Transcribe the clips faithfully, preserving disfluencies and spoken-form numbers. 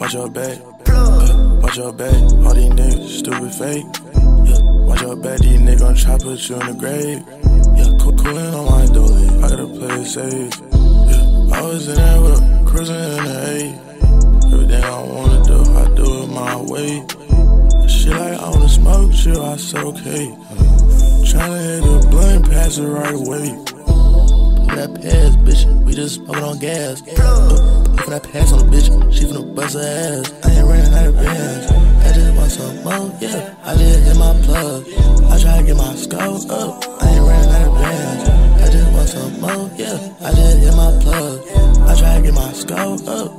Watch your back, uh, watch your back. All these niggas stupid fake. Yeah, watch your back. These niggas gon' try put you in the grave. Yeah, cool, coolin' on my dolly. I gotta play it safe. Yeah, I was in that whip, cruising in the A. Everything I wanna do, I do it my way. Shit like I wanna smoke, shit, I said okay. Tryna hit the blunt, pass it right away. For that pass, bitch, we just smoking on gas. Uh, for that pass on the bitch, she finna bust her ass. I ain't running out of bands. I just want some more, yeah. I just hit my plug. I try to get my scope up. I ain't running out of bands. I just want some more, yeah. I just hit my plug. I try to get my scope up.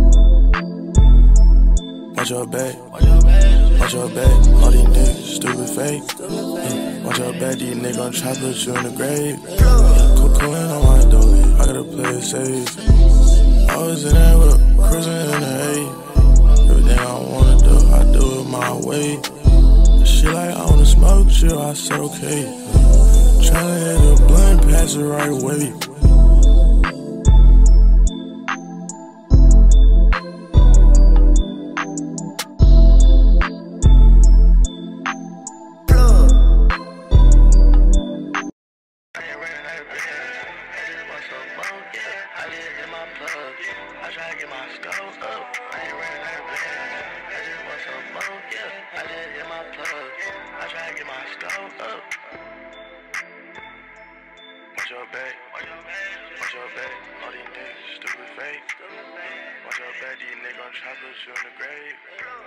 Watch your back, watch your back. All these niggas stupid fake. Yeah, watch your back, these niggas gon' try put you in the grave. Yeah, cool, coolin' on my dolly. I gotta play it safe. I was in that whip, cruising in the A. Everything I wanna do, I do it my way. Shit like I wanna smoke, shit, I said okay. Tryna hit the blunt, pass it right away. I try to get my scope up. I ain't running out of bands. I just want some more, yeah. I just hit my plug. I try to get my scope up. Watch your back, watch your back. All these niggas stupid fake. Watch your back, these niggas gon' try put you in the grave.